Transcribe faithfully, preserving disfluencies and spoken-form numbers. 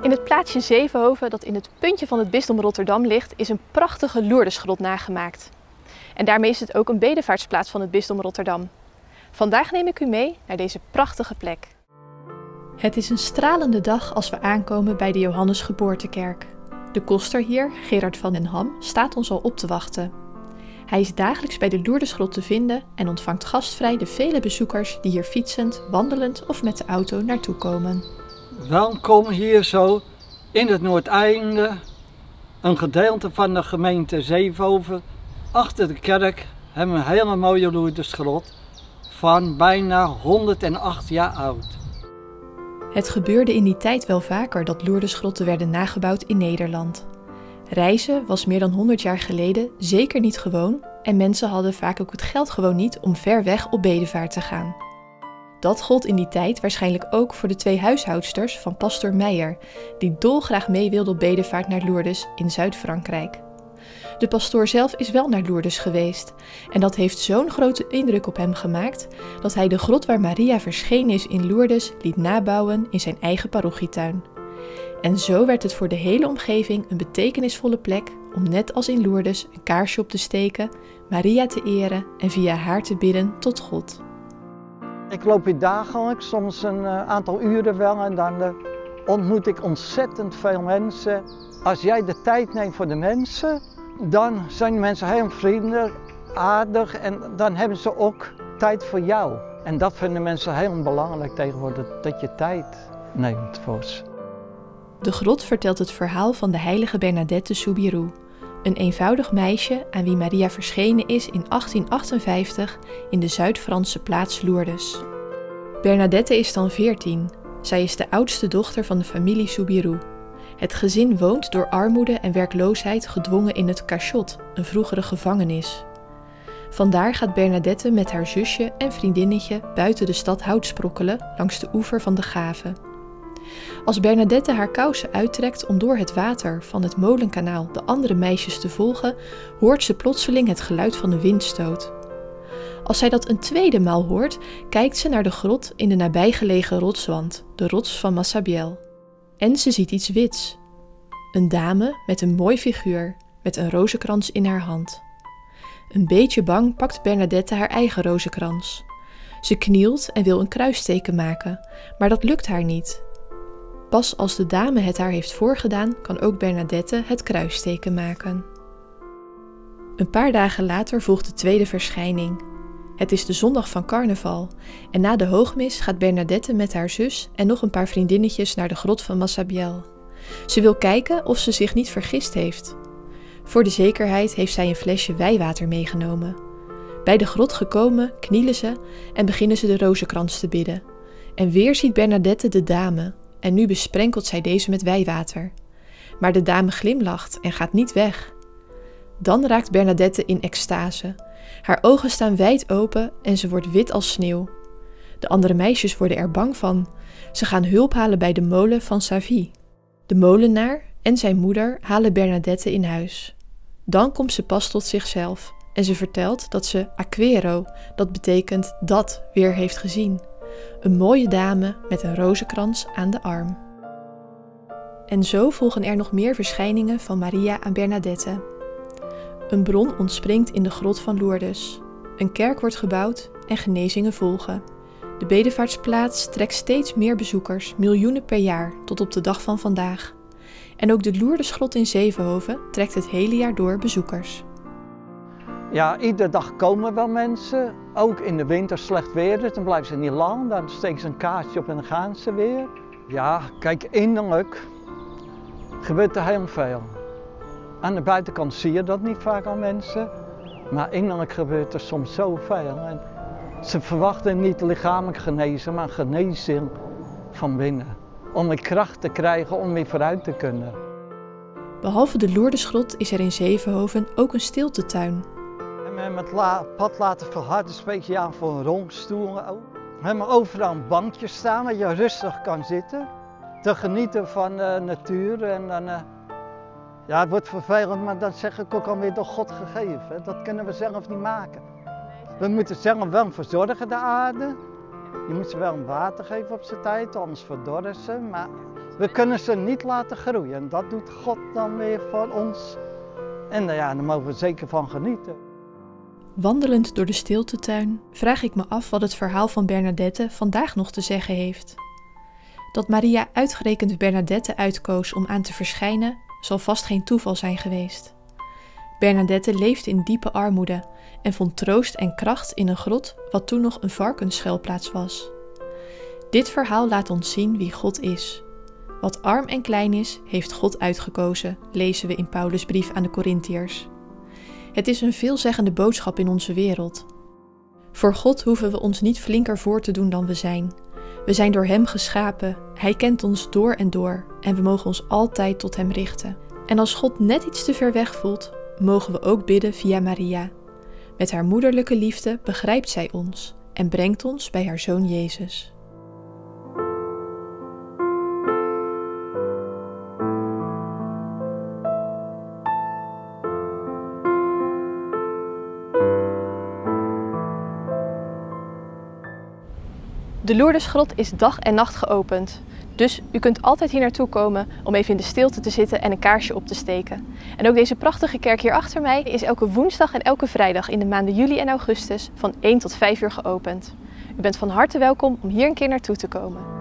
In het plaatsje Zevenhoven, dat in het puntje van het bisdom Rotterdam ligt, is een prachtige Lourdesgrot nagemaakt. En daarmee is het ook een bedevaartsplaats van het bisdom Rotterdam. Vandaag neem ik u mee naar deze prachtige plek. Het is een stralende dag als we aankomen bij de Johannesgeboortekerk. De koster hier, Gerard van den Ham, staat ons al op te wachten. Hij is dagelijks bij de Lourdesgrot te vinden en ontvangt gastvrij de vele bezoekers die hier fietsend, wandelend of met de auto naartoe komen. Welkom hier zo in het Noordeinde, een gedeelte van de gemeente Zevenhoven. Achter de kerk hebben we een hele mooie Lourdesgrot van bijna honderdacht jaar oud. Het gebeurde in die tijd wel vaker dat Lourdesgrotten werden nagebouwd in Nederland. Reizen was meer dan honderd jaar geleden zeker niet gewoon en mensen hadden vaak ook het geld gewoon niet om ver weg op bedevaart te gaan. Dat gold in die tijd waarschijnlijk ook voor de twee huishoudsters van pastoor Meijer, die dolgraag mee wilden op bedevaart naar Lourdes in Zuid-Frankrijk. De pastoor zelf is wel naar Lourdes geweest en dat heeft zo'n grote indruk op hem gemaakt dat hij de grot waar Maria verschenen is in Lourdes liet nabouwen in zijn eigen parochietuin. En zo werd het voor de hele omgeving een betekenisvolle plek om net als in Lourdes een kaarsje op te steken, Maria te eren en via haar te bidden tot God. Ik loop hier dagelijks, soms een uh, aantal uren wel en dan uh, ontmoet ik ontzettend veel mensen. Als jij de tijd neemt voor de mensen, dan zijn de mensen heel vriendelijk, aardig en dan hebben ze ook tijd voor jou. En dat vinden mensen heel belangrijk tegenwoordig, dat je tijd neemt voor ze. De grot vertelt het verhaal van de heilige Bernadette Soubirous, een eenvoudig meisje aan wie Maria verschenen is in achttien achtenvijftig in de Zuid-Franse plaats Lourdes. Bernadette is dan veertien. Zij is de oudste dochter van de familie Soubirous. Het gezin woont door armoede en werkloosheid gedwongen in het cachot, een vroegere gevangenis. Vandaar gaat Bernadette met haar zusje en vriendinnetje buiten de stad hout sprokkelen langs de oever van de Gave. Als Bernadette haar kousen uittrekt om door het water van het molenkanaal de andere meisjes te volgen, hoort ze plotseling het geluid van een windstoot. Als zij dat een tweede maal hoort, kijkt ze naar de grot in de nabijgelegen rotswand, de rots van Massabielle. En ze ziet iets wits. Een dame met een mooi figuur, met een rozenkrans in haar hand. Een beetje bang pakt Bernadette haar eigen rozenkrans. Ze knielt en wil een kruisteken maken, maar dat lukt haar niet. Pas als de dame het haar heeft voorgedaan, kan ook Bernadette het kruisteken maken. Een paar dagen later volgt de tweede verschijning. Het is de zondag van carnaval en na de hoogmis gaat Bernadette met haar zus en nog een paar vriendinnetjes naar de grot van Massabielle. Ze wil kijken of ze zich niet vergist heeft. Voor de zekerheid heeft zij een flesje wijwater meegenomen. Bij de grot gekomen knielen ze en beginnen ze de rozenkrans te bidden. En weer ziet Bernadette de dame en nu besprenkelt zij deze met wijwater. Maar de dame glimlacht en gaat niet weg. Dan raakt Bernadette in extase. Haar ogen staan wijd open en ze wordt wit als sneeuw. De andere meisjes worden er bang van. Ze gaan hulp halen bij de molen van Savy. De molenaar en zijn moeder halen Bernadette in huis. Dan komt ze pas tot zichzelf en ze vertelt dat ze aquero, dat betekent dat, weer heeft gezien. Een mooie dame met een rozenkrans aan de arm. En zo volgen er nog meer verschijningen van Maria aan Bernadette. Een bron ontspringt in de grot van Lourdes. Een kerk wordt gebouwd en genezingen volgen. De bedevaartsplaats trekt steeds meer bezoekers, miljoenen per jaar, tot op de dag van vandaag. En ook de Lourdesgrot in Zevenhoven trekt het hele jaar door bezoekers. Ja, iedere dag komen wel mensen. Ook in de winter slecht weer, dus dan blijven ze niet lang. Dan steken ze een kaartje op en dan gaan ze weer. Ja, kijk, innerlijk gebeurt er heel veel. Aan de buitenkant zie je dat niet vaak aan mensen. Maar innerlijk gebeurt er soms zoveel. En ze verwachten niet lichamelijk genezen, maar genezing van binnen. Om weer kracht te krijgen om weer vooruit te kunnen. Behalve de Lourdesgrot is er in Zevenhoven ook een stiltetuin. We hebben het pad laten verharden, speciaal voor een rolstoel. We hebben overal een bankje staan waar je rustig kan zitten. Te genieten van de natuur. En dan, uh, ja, het wordt vervelend, maar dat zeg ik ook alweer door God gegeven. Dat kunnen we zelf niet maken. We moeten zelf wel verzorgen, de aarde. Je moet ze wel een water geven op zijn tijd, anders verdorren ze. Maar We kunnen ze niet laten groeien. Dat doet God dan weer voor ons. En nou ja, daar mogen we zeker van genieten. Wandelend door de stiltetuin vraag ik me af wat het verhaal van Bernadette vandaag nog te zeggen heeft. Dat Maria uitgerekend Bernadette uitkoos om aan te verschijnen, zal vast geen toeval zijn geweest. Bernadette leefde in diepe armoede en vond troost en kracht in een grot wat toen nog een varkensschuilplaats was. Dit verhaal laat ons zien wie God is. Wat arm en klein is, heeft God uitgekozen, lezen we in Paulus' brief aan de Korintiërs. Het is een veelzeggende boodschap in onze wereld. Voor God hoeven we ons niet flinker voor te doen dan we zijn. We zijn door Hem geschapen, Hij kent ons door en door en we mogen ons altijd tot Hem richten. En als God net iets te ver weg voelt, mogen we ook bidden via Maria. Met haar moederlijke liefde begrijpt zij ons en brengt ons bij haar Zoon Jezus. De Lourdesgrot is dag en nacht geopend, dus u kunt altijd hier naartoe komen om even in de stilte te zitten en een kaarsje op te steken. En ook deze prachtige kerk hier achter mij is elke woensdag en elke vrijdag in de maanden juli en augustus van één tot vijf uur geopend. U bent van harte welkom om hier een keer naartoe te komen.